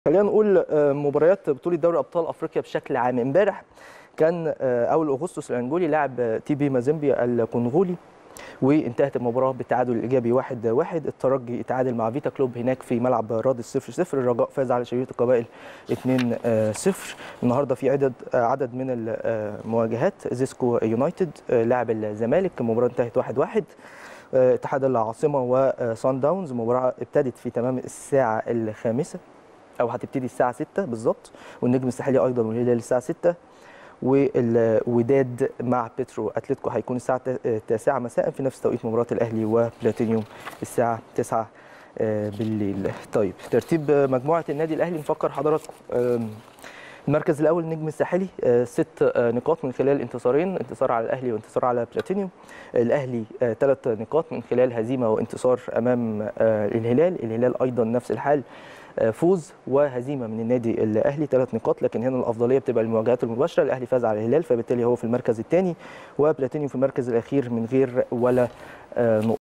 خلينا نقول مباريات بطولة دوري أبطال أفريقيا بشكل عام. امبارح كان أول أغسطس الأنجولي لاعب تي بي مازيمبي الكونغولي، وانتهت المباراة بالتعادل الإيجابي 1-1. الترجي اتعادل مع فيتا كلوب هناك في ملعب رادس 0-0. الرجاء فاز على شريط القبائل 2-0. النهارده في عدد من المواجهات. زيسكو يونايتد لاعب الزمالك، المباراة انتهت 1-1. اتحاد العاصمة وصن داونز، مباراة ابتدت في تمام الساعة الخامسة او هتبتدي الساعه 6 بالظبط، والنجم الساحلي ايضا والهلال الساعه 6، والوداد مع بيترو اتلتيكو هيكون الساعه 9 مساء في نفس توقيت مباراه الاهلي وبلاتينيوم الساعه 9 بالليل. طيب، ترتيب مجموعه النادي الاهلي نفكر حضراتكم. المركز الاول النجم الساحلي 6 نقاط من خلال انتصارين، انتصار على الاهلي وانتصار على بلاتينيوم. الاهلي 3 نقاط من خلال هزيمه وانتصار امام الهلال ايضا نفس الحال، فوز وهزيمه من النادي الاهلي 3 نقاط، لكن هنا الافضليه بتبقى المواجهات المباشره. الاهلي فاز على الهلال فبالتالي هو في المركز الثاني، وبلاتينيوم في المركز الاخير من غير ولا نقطه.